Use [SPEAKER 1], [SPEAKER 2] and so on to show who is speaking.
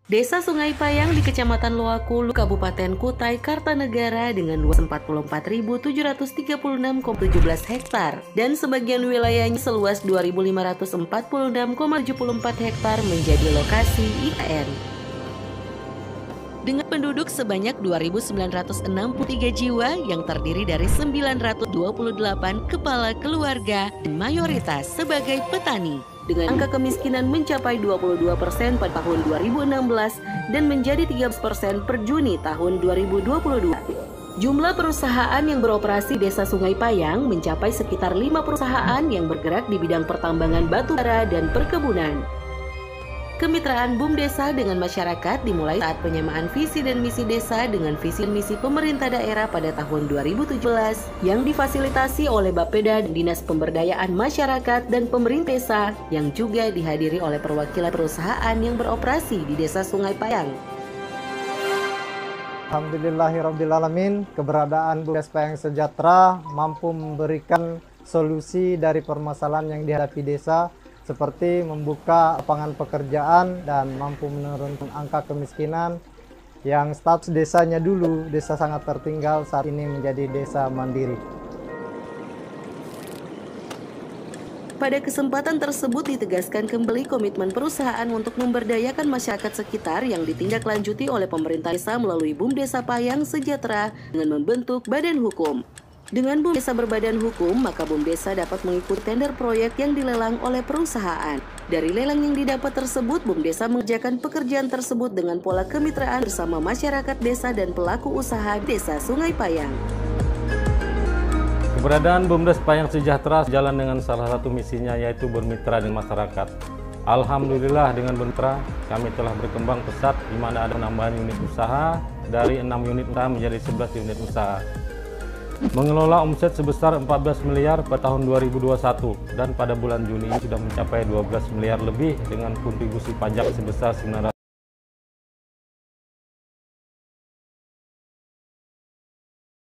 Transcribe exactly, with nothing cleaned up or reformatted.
[SPEAKER 1] Desa Sungai Payang di Kecamatan Loakulu, Kabupaten Kutai Kartanegara dengan luas empat puluh empat ribu tujuh ratus tiga puluh enam koma satu tujuh hektar dan sebagian wilayahnya seluas dua ribu lima ratus empat puluh enam koma tujuh empat hektar menjadi lokasi I K N. Dengan penduduk sebanyak dua ribu sembilan ratus enam puluh tiga jiwa yang terdiri dari sembilan ratus dua puluh delapan kepala keluarga dan mayoritas sebagai petani. Dengan angka kemiskinan mencapai dua puluh dua persen pada tahun dua ribu enam belas dan menjadi tiga belas persen per Juni tahun dua ribu dua puluh dua. Jumlah perusahaan yang beroperasi Desa Sungai Payang mencapai sekitar lima perusahaan yang bergerak di bidang pertambangan batu bara dan perkebunan. Kemitraan BUMDesa dengan masyarakat dimulai saat penyamaan visi dan misi desa dengan visi dan misi pemerintah daerah pada tahun dua ribu tujuh belas yang difasilitasi oleh Bapeda dan Dinas Pemberdayaan Masyarakat dan Pemerintah Desa yang juga dihadiri oleh perwakilan perusahaan yang beroperasi di Desa Sungai Payang.
[SPEAKER 2] Alhamdulillahirrabbilalamin, keberadaan BUMDes Payang Sejahtera mampu memberikan solusi dari permasalahan yang dihadapi desa, seperti membuka lapangan pekerjaan dan mampu menurunkan angka kemiskinan yang status desanya dulu desa sangat tertinggal saat ini menjadi desa mandiri.
[SPEAKER 1] Pada kesempatan tersebut ditegaskan kembali komitmen perusahaan untuk memberdayakan masyarakat sekitar yang ditindaklanjuti oleh pemerintah desa melalui BUMDesa Payang Sejahtera dengan membentuk badan hukum. Dengan BUMDesa berbadan hukum, maka BUMDesa dapat mengikuti tender proyek yang dilelang oleh perusahaan. Dari lelang yang didapat tersebut, BUMDesa mengerjakan pekerjaan tersebut dengan pola kemitraan bersama masyarakat desa dan pelaku usaha Desa Sungai Payang.
[SPEAKER 3] Keberadaan BUMDes Payang Sejahtera sejalan dengan salah satu misinya, yaitu bermitra dengan masyarakat. Alhamdulillah dengan bermitra, kami telah berkembang pesat di mana ada penambahan unit usaha dari enam unit usaha menjadi sebelas unit usaha. Mengelola omset sebesar empat belas miliar pada tahun dua ribu dua puluh satu dan pada bulan Juni sudah mencapai dua belas miliar lebih dengan kontribusi pajak sebesar sembilan ratus